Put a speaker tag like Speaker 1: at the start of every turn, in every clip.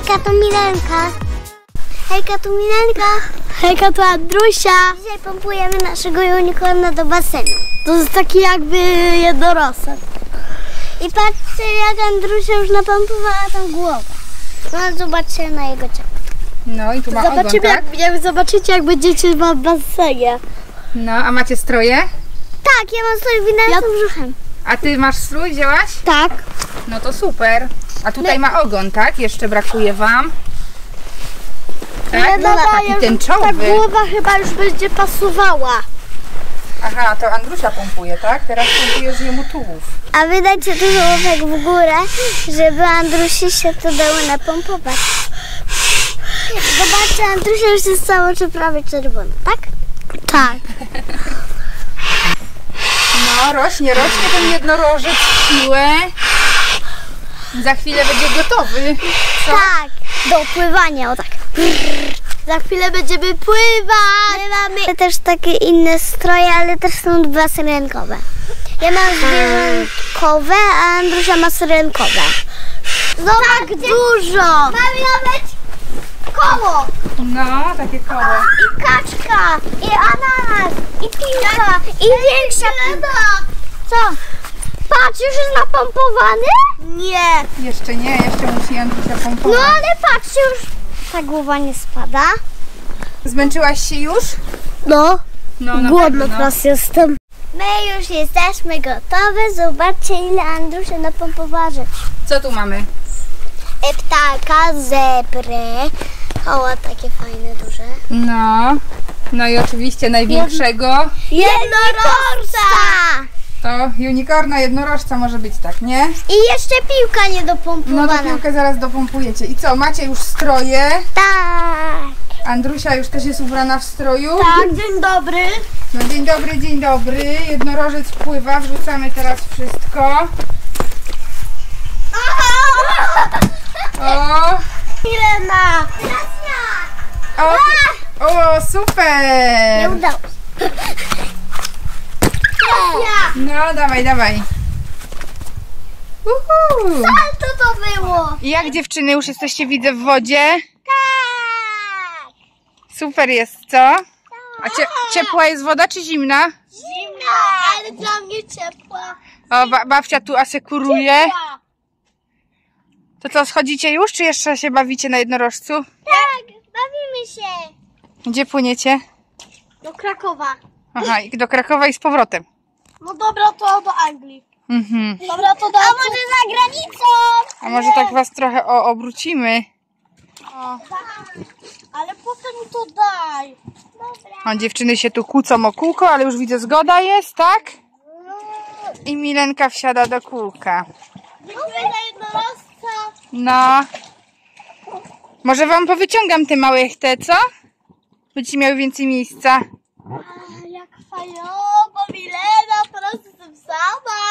Speaker 1: Hejka, to Milenka. Hejka, to Milenka.
Speaker 2: Hejka, to Andrusia.
Speaker 1: Dzisiaj pompujemy naszego unicorna do basenu.
Speaker 2: To jest taki jakby jednorożec.
Speaker 1: I patrzcie, jak Andrusia już napompowała tą głowę. No zobaczcie na jego ciało.
Speaker 3: No i tu ma
Speaker 2: Zobaczymy,
Speaker 3: ogon, tak?
Speaker 2: jak zobaczycie, jak będziecie w basenie.
Speaker 3: No, a macie stroje?
Speaker 1: Tak, ja mam strój winętym brzuchem.
Speaker 3: A ty masz strój, wzięłaś?
Speaker 2: Tak.
Speaker 3: No to super. A tutaj ma ogon, tak? Jeszcze brakuje wam. Tak?
Speaker 2: No,
Speaker 3: Taki tęczowy.
Speaker 2: Ta głowa chyba już będzie pasowała.
Speaker 3: Aha, to Andrusia pompuje, tak? Teraz pompujesz jemu tułów.
Speaker 1: A wy dajcie dużo łapek w górę, żeby Andrusi się to dało napompować. Zobaczcie, Andrusia już jest cała czy prawie czerwona, tak?
Speaker 2: Tak.
Speaker 3: No, rośnie ten jednorożec w siłę. Za chwilę będzie gotowy. Co?
Speaker 1: Tak, do pływania, o tak.
Speaker 2: Za chwilę będziemy pływać.
Speaker 1: My mamy też takie inne stroje, ale też są dwa syrenkowe. Ja mam zwierzątkowe, a Andrusia ma syrenkowe.
Speaker 2: Tak dużo.
Speaker 1: Mamy nawet koło,
Speaker 3: No, takie koło.
Speaker 1: i kaczka, i ananas, i piłka, i większa piłka. Co? Patrz, już jest napompowany?
Speaker 2: Nie.
Speaker 3: Jeszcze nie, jeszcze musi Andrusia
Speaker 1: No
Speaker 3: pompować.
Speaker 1: ale patrzcie, już ta głowa nie spada.
Speaker 3: Zmęczyłaś się już?
Speaker 2: No.
Speaker 3: No, na
Speaker 2: Głodna
Speaker 3: pewno.
Speaker 2: teraz jestem.
Speaker 1: My już jesteśmy gotowe. Zobaczcie, ile Andrusia napompowała rzeczy.
Speaker 3: Co tu mamy?
Speaker 1: Ptaka, zebrę. O, takie fajne, duże.
Speaker 3: No. No i oczywiście największego.
Speaker 1: Jednorożca!
Speaker 3: To unicorna jednorożca może być, tak, nie?
Speaker 1: I jeszcze piłka
Speaker 3: No
Speaker 1: niedopompowana.
Speaker 3: to piłkę zaraz dopompujecie. I co, macie już stroje?
Speaker 1: Tak.
Speaker 3: Andrusia już też jest ubrana w stroju?
Speaker 2: Tak, dzień dobry.
Speaker 3: No dzień dobry, dzień dobry. Jednorożec pływa, wrzucamy teraz wszystko. O!
Speaker 2: Milena.
Speaker 3: O, super!
Speaker 1: Nie udało się.
Speaker 3: No, dawaj, dawaj. Uhu.
Speaker 1: Co to było?
Speaker 3: I jak dziewczyny, już jesteście, widzę, w wodzie?
Speaker 1: Tak.
Speaker 3: Super jest, co? A ciepła jest woda czy zimna?
Speaker 1: Zimna, ale dla mnie ciepła.
Speaker 3: O, babcia tu asekuruje. To co, schodzicie już, czy jeszcze się bawicie na jednorożcu?
Speaker 1: Tak, bawimy się.
Speaker 3: Gdzie płyniecie?
Speaker 2: Do Krakowa.
Speaker 3: Aha, i do Krakowa i z powrotem.
Speaker 2: No dobra, to do Anglii.
Speaker 3: Mhm.
Speaker 2: Dobra, to do
Speaker 1: A może za granicą?
Speaker 3: A może tak was trochę obrócimy?
Speaker 2: Ale potem to daj.
Speaker 3: O, dziewczyny się tu kłócą o kółko, ale już widzę, zgoda jest, tak? I Milenka wsiada do kółka.
Speaker 2: Dziękuję za jednorożca.
Speaker 3: No. Może wam powyciągam te małe co? Będziecie miały więcej miejsca.
Speaker 2: Jak fajowo, Milena, teraz jestem sama.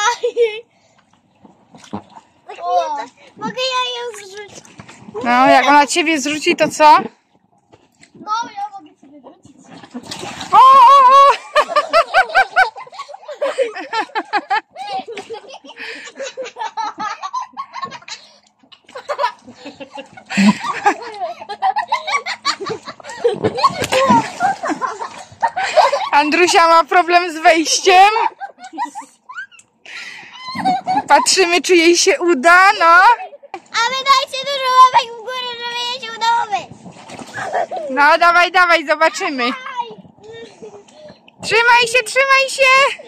Speaker 1: Mogę ja ją zrzucić?
Speaker 3: No, jak ona ciebie zrzuci, to co?
Speaker 2: No, ja mogę ciebie wrócić.
Speaker 3: O! Andrusia ma problem z wejściem. Patrzymy, czy jej się uda, no.
Speaker 1: A wy dajcie dużo łapek w górę, żeby jej się udało wyjść.
Speaker 3: No, dawaj, dawaj, zobaczymy. Trzymaj się, trzymaj się.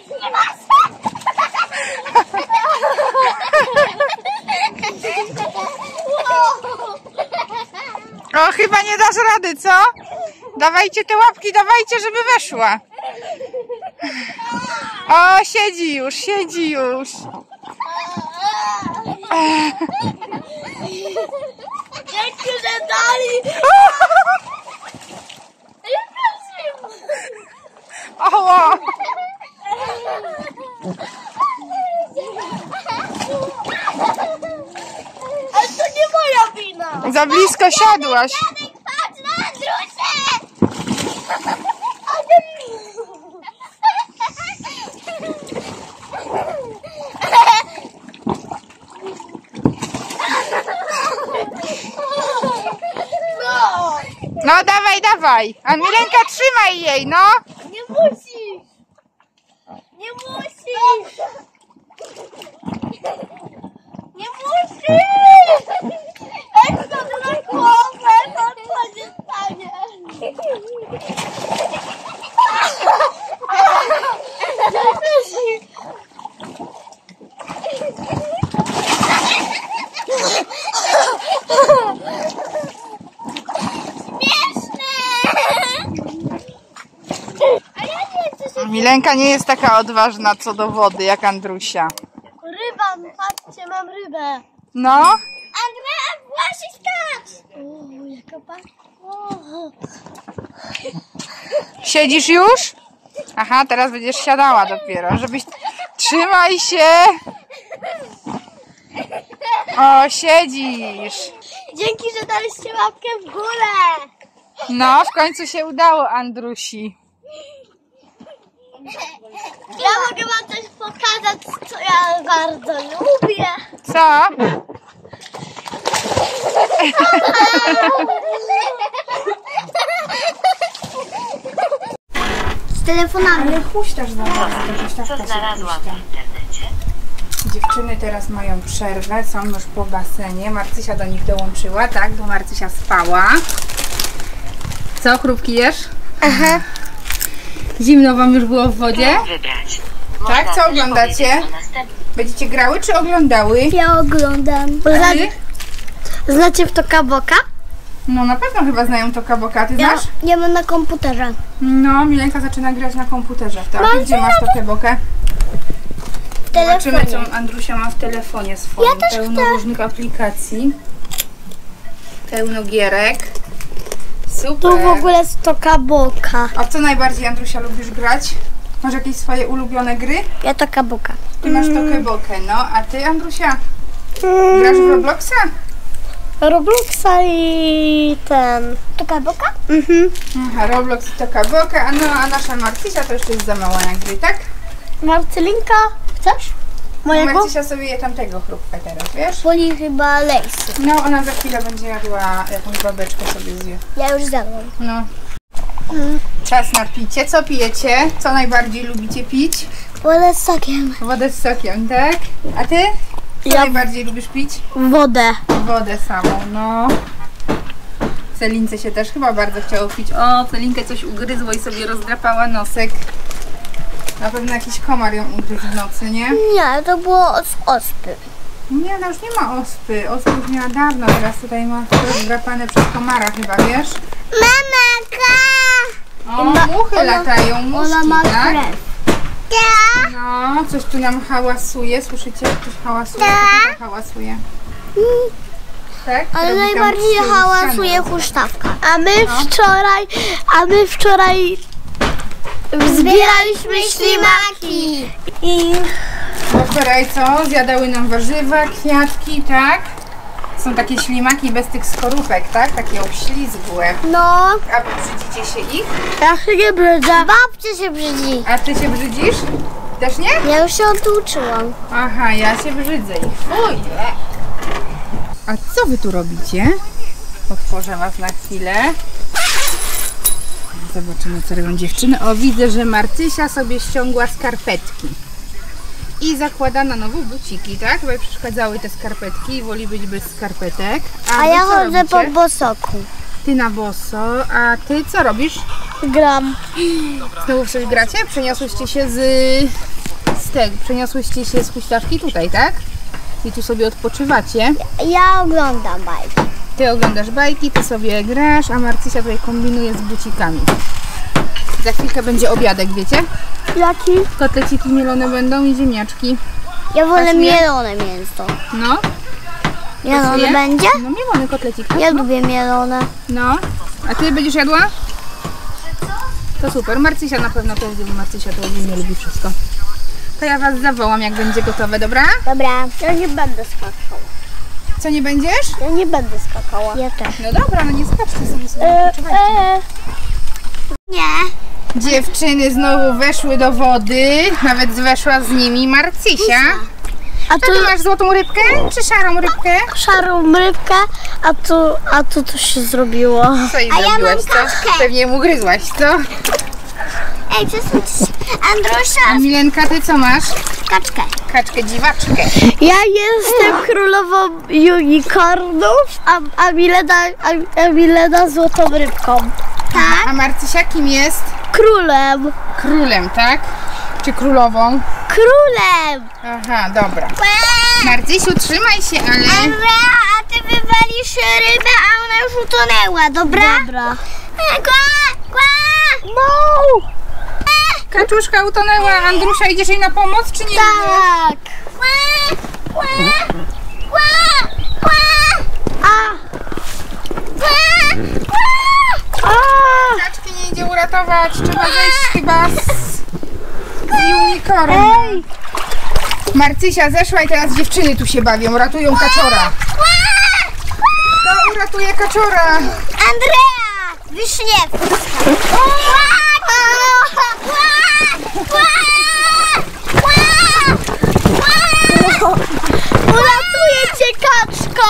Speaker 3: O, chyba nie dasz rady, co? Dawajcie te łapki, dawajcie, żeby weszła. O, siedzi już, siedzi już.
Speaker 2: Dzięki, że dali.
Speaker 3: Oło.
Speaker 2: Ale to nie moja wina.
Speaker 3: Za blisko siadłaś.
Speaker 1: Patrz na Andrusię!
Speaker 3: No dawaj, dawaj. A Milenka, trzymaj jej, no.
Speaker 2: Nie musisz! Nie musisz! Nie musisz! Ej, to na głowę, to nie stanie!
Speaker 3: Milenka nie jest taka odważna co do wody jak Andrusia.
Speaker 2: Ryba, patrzcie, mam rybę.
Speaker 3: No.
Speaker 2: Andrea, właśnie skacz! O, jaka
Speaker 3: Siedzisz już? Aha, teraz będziesz siadała dopiero, żebyś... Trzymaj się! O, siedzisz!
Speaker 2: Dzięki, że daliście łapkę w górę!
Speaker 3: No, w końcu się udało, Andrusi.
Speaker 2: Ja mogę wam coś pokazać, co ja bardzo lubię.
Speaker 3: Co?
Speaker 1: Z telefonami.
Speaker 3: Ale huśtasz za bardzo.
Speaker 4: Co znalazłam w internecie?
Speaker 3: Dziewczyny teraz mają przerwę, są już po basenie. Marcysia do nich dołączyła, tak? Bo Marcysia spała. Co, chrupki jesz?
Speaker 1: Aha.
Speaker 3: Zimno wam już było w wodzie?
Speaker 4: Wybrać.
Speaker 3: Tak?
Speaker 4: Można
Speaker 3: Co
Speaker 4: też
Speaker 3: oglądacie?
Speaker 4: powiedzieć o następnym.
Speaker 3: Będziecie grały czy oglądały?
Speaker 1: Ja oglądam.
Speaker 3: A ty?
Speaker 1: Znacie w to kaboka?
Speaker 3: No na pewno chyba znają to kaboka, ty znasz?
Speaker 1: Ja mam na komputerze.
Speaker 3: No, Milenka zaczyna grać na komputerze w to. A ty gdzie masz to kabokę?
Speaker 1: W
Speaker 3: Zobaczymy,
Speaker 1: telefonie.
Speaker 3: co Andrusia ma w telefonie swoim.
Speaker 1: Ja też
Speaker 3: Pełno
Speaker 1: chcę.
Speaker 3: różnych aplikacji. Pełno gierek. Super.
Speaker 1: Tu w ogóle jest to kaboka.
Speaker 3: A co najbardziej, Andrusia, lubisz grać? Masz jakieś swoje ulubione gry?
Speaker 1: Ja to kaboka.
Speaker 3: Ty masz to kabokę, no. A ty, Andrusia, grasz w Robloxa?
Speaker 1: Robloxa i ten. To kaboka? Mhm.
Speaker 3: Aha, Roblox to kaboka, a nasza Marcysia to jeszcze jest za mała na gry, tak?
Speaker 1: Marcelinka, chcesz? Mojego?
Speaker 3: Marcysia sobie je tamtego chrupka teraz, wiesz?
Speaker 1: Woli chyba lejsy.
Speaker 3: No, ona za chwilę będzie jadła jakąś babeczkę sobie zje.
Speaker 1: Ja już zjadłam.
Speaker 3: No. Czas na picie. Co pijecie? Co najbardziej lubicie pić?
Speaker 1: Wodę z sokiem.
Speaker 3: Wodę z sokiem, tak? A ty? Co
Speaker 1: Ja-
Speaker 3: najbardziej lubisz pić?
Speaker 1: Wodę.
Speaker 3: Wodę samą, no. Celince się też chyba bardzo chciało pić. O, Celinkę coś ugryzło i sobie rozdrapała nosek. Na pewno jakiś komar ją ugryzł w nocy, nie?
Speaker 1: Nie, to było z ospy.
Speaker 3: Nie, ona już nie ma ospy. Ospy już miała dawno, teraz tutaj ma rozdrapane przez komara chyba, wiesz?
Speaker 1: Mamaka!
Speaker 3: O, muchy latają, muszki,
Speaker 1: Ona ma
Speaker 3: tak?
Speaker 1: krew.
Speaker 3: No, coś tu nam hałasuje. Słyszycie? Ktoś hałasuje? Kto tam hałasuje? Tak?
Speaker 1: Ale
Speaker 3: Robi tam
Speaker 1: najbardziej
Speaker 3: z tyłu
Speaker 1: hałasuje
Speaker 3: ściany.
Speaker 1: huśtawka. A my wczoraj zbieraliśmy ślimaki. I
Speaker 3: Bo wczoraj co? Zjadały nam warzywa, kwiatki, tak? Są takie ślimaki bez tych skorupek, tak? Takie obślizgłe.
Speaker 1: no,
Speaker 3: A wy brzydzicie się ich?
Speaker 1: ja się nie brzydzę. Babcia się brzydzi.
Speaker 3: A ty się brzydzisz? Też nie?
Speaker 1: Ja już się oduczyłam.
Speaker 3: Aha, ja się brzydzę ich. Fuj! A co wy tu robicie? Otworzę was na chwilę. Zobaczymy, co robią dziewczyny. O, widzę, że Marcysia sobie ściągła skarpetki. I zakłada na nowo buciki, tak? Bo jej przeszkadzały te skarpetki i woli być bez skarpetek.
Speaker 1: A
Speaker 3: wy
Speaker 1: ja
Speaker 3: co
Speaker 1: chodzę
Speaker 3: robicie?
Speaker 1: po bosoku.
Speaker 3: Ty na boso, a ty co robisz?
Speaker 1: Gram.
Speaker 3: Znowu w coś gracie? Przeniosłyście się przeniosłyście się z huśtawki tutaj, tak? I tu sobie odpoczywacie.
Speaker 1: Ja oglądam bajki.
Speaker 3: Ty oglądasz bajki, ty sobie grasz, a Marcysia tutaj kombinuje z bucikami. Za chwilkę będzie obiadek, wiecie?
Speaker 1: Jaki?
Speaker 3: Kotleciki mielone będą i ziemniaczki.
Speaker 1: Ja wolę
Speaker 3: Pasuje?
Speaker 1: mielone mięso.
Speaker 3: No.
Speaker 1: Mielone
Speaker 3: Pasuje?
Speaker 1: będzie?
Speaker 3: No mielony kotlecik.
Speaker 1: Ja lubię mielone.
Speaker 3: No. A ty będziesz jadła? To super. Marcysia na pewno też, bo Marcysia to nie lubi wszystko. To ja was zawołam, jak będzie gotowe, dobra?
Speaker 1: Dobra. Ja nie będę skakała.
Speaker 3: Co, nie będziesz?
Speaker 1: Ja nie będę skakała. Ja też.
Speaker 3: No dobra, no nie skaczcie sobie odpoczywajcie.
Speaker 1: Nie.
Speaker 3: Dziewczyny znowu weszły do wody, nawet weszła z nimi Marcysia.
Speaker 1: A
Speaker 3: Co
Speaker 1: tu
Speaker 3: ty masz, złotą rybkę czy szarą rybkę?
Speaker 1: szarą rybkę, a tu coś się zrobiło.
Speaker 3: Co jej
Speaker 2: A ja
Speaker 3: zrobiłaś,
Speaker 2: mam
Speaker 3: co?
Speaker 2: kaczkę.
Speaker 3: Pewnie mu gryzłaś, co?
Speaker 2: Ej, przesuńcie się.
Speaker 3: A
Speaker 2: Andrusia,
Speaker 3: Milenka, ty co masz?
Speaker 2: kaczkę.
Speaker 3: Kaczkę, dziwaczkę.
Speaker 1: Ja jestem królową unicornów, a Milena złotą rybką.
Speaker 3: A Marcysia kim jest?
Speaker 1: Królem.
Speaker 3: Królem, tak? Czy królową?
Speaker 1: Królem!
Speaker 3: Aha, dobra. Marcysiu, trzymaj się, ale...
Speaker 2: Andrea, a ty wywalisz rybę, a ona już utonęła, dobra?
Speaker 1: Dobra.
Speaker 2: Kła, kła.
Speaker 1: No!
Speaker 3: Kaczuszka utonęła. Andrusia, idziesz jej na pomoc, czy nie idziesz?
Speaker 1: Tak!
Speaker 2: Kła, kła, kła, kła,
Speaker 1: A!
Speaker 2: kła, kła.
Speaker 1: A!
Speaker 3: Kaczki nie idzie uratować. Trzeba zejść chyba z unicornem.
Speaker 1: Ej!
Speaker 3: Marcysia zeszła i teraz dziewczyny tu się bawią. Ratują kaczora. Kto uratuje kaczora?
Speaker 2: Andrea, Wiśniewska.
Speaker 1: Uratuję cię, kaczko!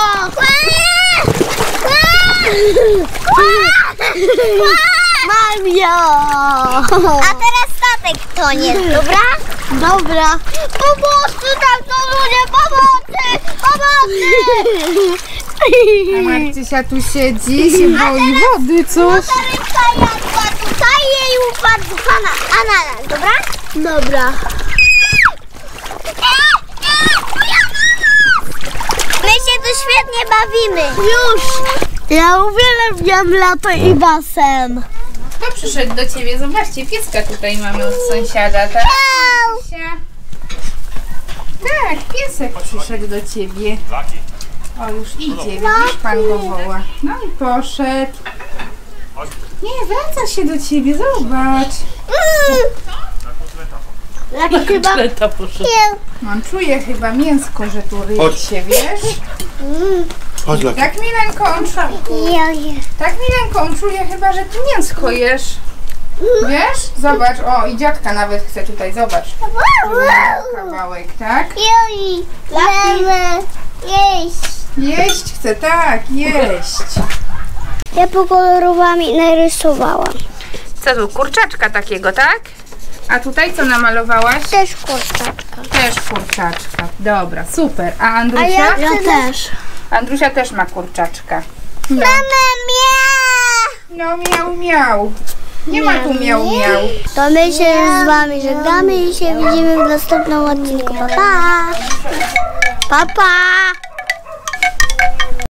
Speaker 1: Mam ją!
Speaker 2: A teraz statek tonie, dobra?
Speaker 1: Dobra.
Speaker 2: Pomocy, tam są ludzie, pomocy! Pomocy!
Speaker 3: A Marcysia tu siedzi, się boi wody, cóż.
Speaker 2: Ta rybka jadła tutaj, jej upadł ananas, dobra?
Speaker 1: Dobra.
Speaker 2: My się tu świetnie bawimy.
Speaker 1: Już! Ja uwielbiam lato i basen.
Speaker 3: Kto przyszedł do ciebie? Zobaczcie, pieska tutaj mamy od sąsiada, tak? Marcysia. Tak, piesek przyszedł do ciebie. O, już idzie, widzisz, pan go woła. No i poszedł. Nie, wraca się do ciebie, zobacz.
Speaker 1: Chyba
Speaker 3: On czuje chyba mięsko, że tu ryje się, wiesz?
Speaker 5: Chodź, Laki.
Speaker 3: Tak, Milenko, tak, Milenko, on czuje chyba, że ty mięsko jesz. Wiesz? Zobacz, o, i dziadka nawet chce tutaj, zobacz. Kawałek, tak?
Speaker 2: Joj, chcemy jeść.
Speaker 3: Jeść chce, tak, jeść.
Speaker 1: Ja pokolorowałam i narysowałam.
Speaker 3: Co tu, kurczaczka takiego, tak? A tutaj co namalowałaś?
Speaker 1: Też kurczaczka.
Speaker 3: Też kurczaczka. Dobra, super. A Andrusia?
Speaker 1: Ja też.
Speaker 3: Andrusia też ma kurczaczka. No, no miał, miał. Nie ma tu miał, miał.
Speaker 1: To my się z wami żegnamy i się widzimy w następnym odcinku. Pa, pa! Pa, pa!